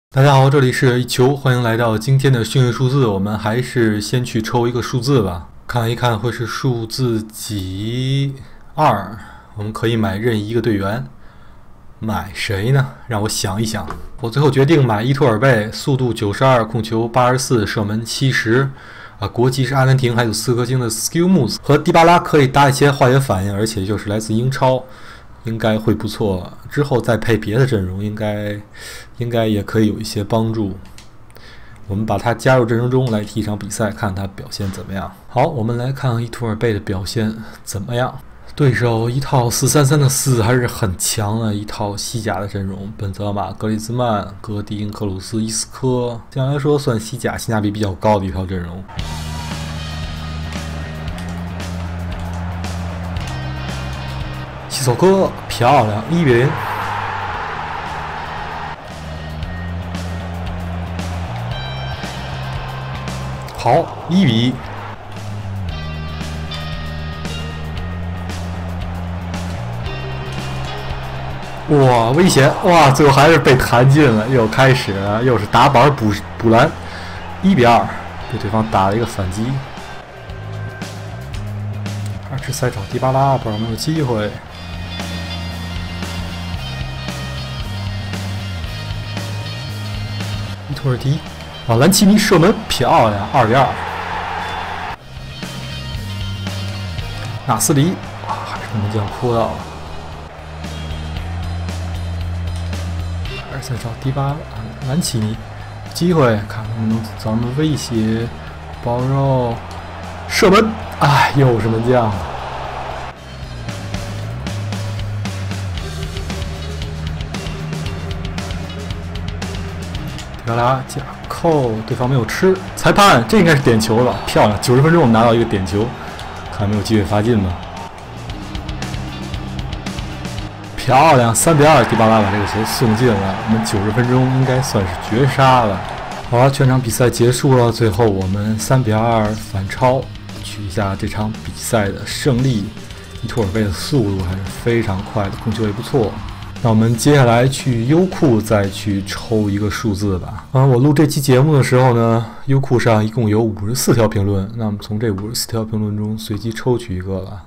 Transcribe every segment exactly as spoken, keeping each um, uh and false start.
大家好，这里是一球，欢迎来到今天的幸运数字。我们还是先去抽一个数字吧，看一看会是数字几二。我们可以买任意一个队员，买谁呢？让我想一想。我最后决定买伊托尔贝，速度九十二，控球八十四，射门七十。啊，国籍是阿根廷，还有四颗星的 Skillmoves 和迪巴拉可以搭一些化学反应，而且就是来自英超。应该会不错，之后再配别的阵容，应该应该也可以有一些帮助。我们把他加入阵容中来踢一场比赛，看他表现怎么样。好，我们来看伊图尔贝的表现怎么样。对手一套四三三的四还是很强的一套西甲的阵容，本泽马、格里兹曼、戈丁、克鲁斯、伊斯科，这样来说算西甲性价比比较高的一套阵容。西索科漂亮，一比零。好，一比一。哇，危险！哇，最后还是被弹进了，又开始了，又是打板补补篮，一比二，被对方打了一个反击。二次赛找迪巴拉，不知道有没有机会。伊托尔迪，啊，兰奇尼射门漂亮，二比二。纳斯里，哇，还是被门将扑到了。还是在找迪巴拉，兰奇尼，机会，看能不能咱们威胁，包肉，射门，哎，又是门将。迪巴拉假扣，对方没有吃，裁判，这应该是点球了，漂亮！九十分钟我们拿到一个点球，看没有机会罚进吧。漂亮，三比二，迪巴拉把这个球送进了，我们九十分钟应该算是绝杀了。好了，全场比赛结束了，最后我们三比二反超，取下这场比赛的胜利。伊托尔贝的速度还是非常快的，控球也不错。那我们接下来去优酷再去抽一个数字吧。啊，我录这期节目的时候呢，优酷上一共有五十四条评论，那么从这五十四条评论中随机抽取一个吧。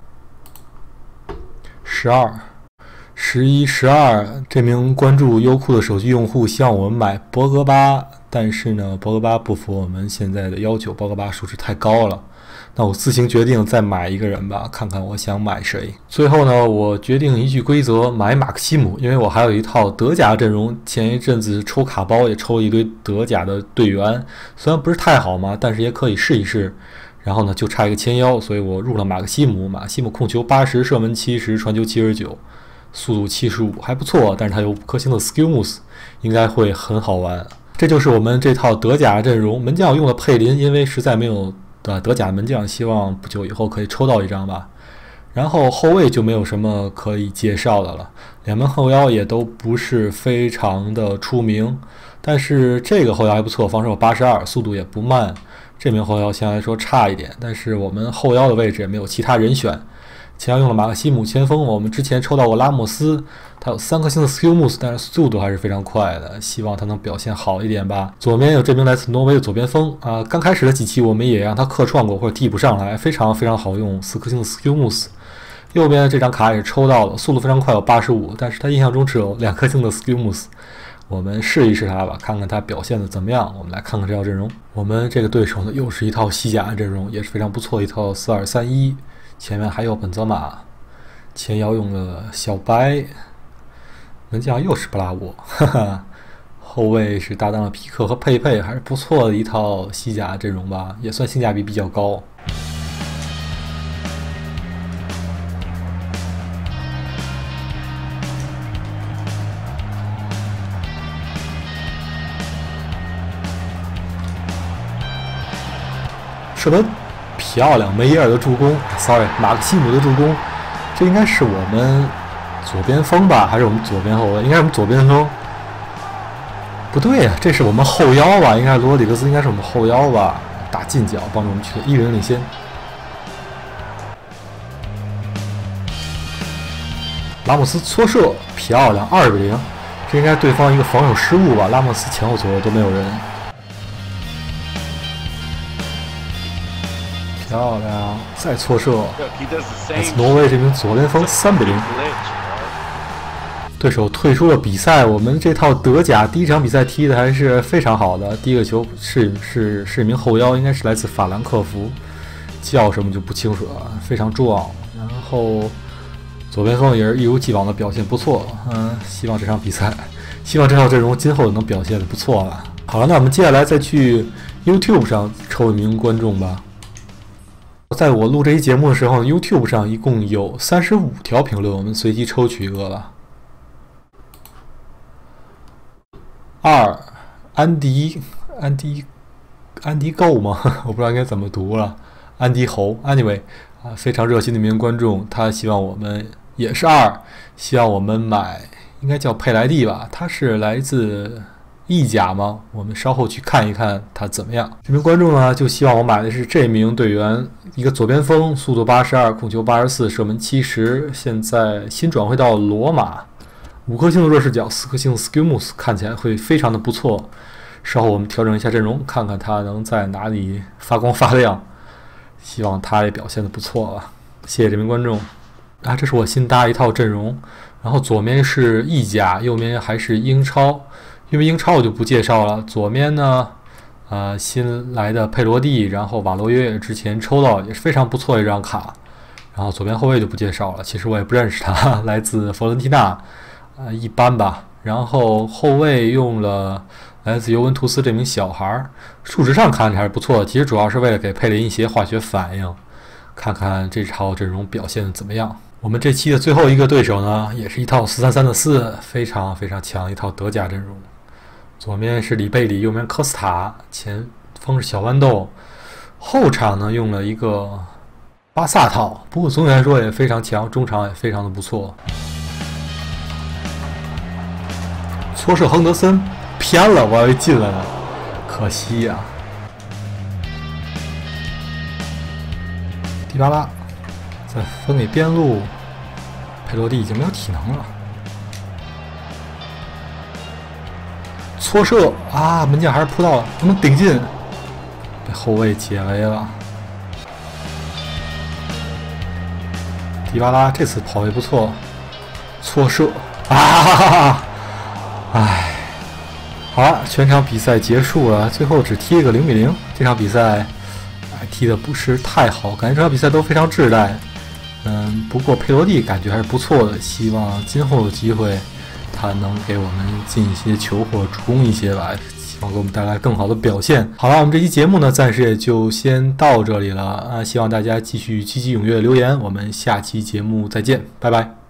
十二、十一、十二，这名关注优酷的手机用户希望我们买博格巴，但是呢，博格巴不符我们现在的要求，博格巴数值太高了。那我自行决定再买一个人吧，看看我想买谁。最后呢，我决定依据规则买马克西姆，因为我还有一套德甲阵容，前一阵子抽卡包也抽了一堆德甲的队员，虽然不是太好嘛，但是也可以试一试。然后呢，就差一个前腰，所以我入了马克西姆。马克西姆控球八十，射门七十，传球七十九，速度七十五，还不错，但是他有五颗星的 Skillmoves， 应该会很好玩。这就是我们这套德甲阵容。门将我用了佩林，因为实在没有的德甲门将，希望不久以后可以抽到一张吧。然后后卫就没有什么可以介绍的了，两名后腰也都不是非常的出名，但是这个后腰还不错，防守八十二，速度也不慢。这名后腰相对来说差一点，但是我们后腰的位置也没有其他人选。前腰用了马克西姆，前锋我们之前抽到过拉莫斯，他有三颗星的 Skillmoves， 但是速度还是非常快的，希望他能表现好一点吧。左边有这名来自挪威的左边锋啊、呃，刚开始的几期我们也让他客串过或者替补上来，非常非常好用，四颗星的 Skillmoves。右边这张卡也是抽到了，速度非常快，有八十五，但是他印象中只有两颗星的 Skillmoves。我们试一试他吧，看看他表现的怎么样。我们来看看这套阵容，我们这个对手呢又是一套西甲阵容，也是非常不错的一套四二三一。前面还有本泽马，前腰用了小白，门将又是布拉沃，哈哈，后卫是搭档了皮克和佩佩，还是不错的一套西甲阵容吧，也算性价比比较高。射门漂亮，梅耶尔的助攻 ，sorry， 马克西姆的助攻，这应该是我们左边锋吧，还是我们左边后卫？应该是我们左边锋。不对呀、啊，这是我们后腰吧？应该是罗里格斯，应该是我们后腰吧？打近角，帮助我们取得一比零领先。拉莫斯搓射漂亮，二比零。 这应该对方一个防守失误吧？拉莫斯前后左右都没有人。漂亮，再错射。来自挪威这名左边锋三比零。对手退出了比赛，我们这套德甲第一场比赛踢的还是非常好的。第一个球是是是一名后腰，应该是来自法兰克福，叫什么就不清楚了，非常壮。然后左边锋也是一如既往的表现不错，嗯，希望这场比赛，希望这套阵容今后能表现的不错了。好了，那我们接下来再去 YouTube 上抽一名观众吧。在我录这期节目的时候 ，YouTube 上一共有三十五条评论，我们随机抽取一个吧。二，安迪，安迪，安迪够吗？我不知道应该怎么读了。安迪侯 ，anyway 啊，非常热心的一名观众，他希望我们也是二，希望我们买，应该叫佩莱蒂吧，他是来自意甲吗？我们稍后去看一看他怎么样。这名观众呢，就希望我买的是这名队员，一个左边锋，速度八十二，控球八十四，射门七十，现在新转会到罗马。五颗星的弱视角，四颗星的 Skillmus 看起来会非常的不错。稍后我们调整一下阵容，看看他能在哪里发光发亮。希望他也表现的不错吧。谢谢这名观众。啊，这是我新搭一套阵容，然后左面是意甲，右面还是英超。因为英超我就不介绍了。左面呢，呃，新来的佩罗蒂，然后瓦罗约之前抽到也是非常不错的一张卡。然后左边后卫就不介绍了，其实我也不认识他，来自佛伦蒂纳。呃，一般吧。然后后卫用了来自尤文图斯这名小孩，数值上看着还是不错的。其实主要是为了给佩林一些化学反应，看看这套阵容表现的怎么样。我们这期的最后一个对手呢，也是一套四三三的四，非常非常强一套德甲阵容。左面是里贝里，右面科斯塔，前锋是小豌豆。后场呢用了一个巴萨套，不过总体来说也非常强，中场也非常的不错。搓射亨德森偏了，我以为进了呢，可惜呀、啊。迪巴拉再分给边路，佩洛蒂已经没有体能了。搓射啊，门将还是扑到了，不能顶进，被后卫解围了。迪巴拉这次跑位不错，搓射啊！哈哈哈唉，好了，全场比赛结束了，最后只踢了个零比零。这场比赛，哎，踢得不是太好，感觉这场比赛都非常稚嫩。嗯，不过佩罗蒂感觉还是不错的，希望今后有机会他能给我们进一些球或助攻一些吧，希望给我们带来更好的表现。好了，我们这期节目呢，暂时也就先到这里了啊，希望大家继续积极踊跃留言，我们下期节目再见，拜拜。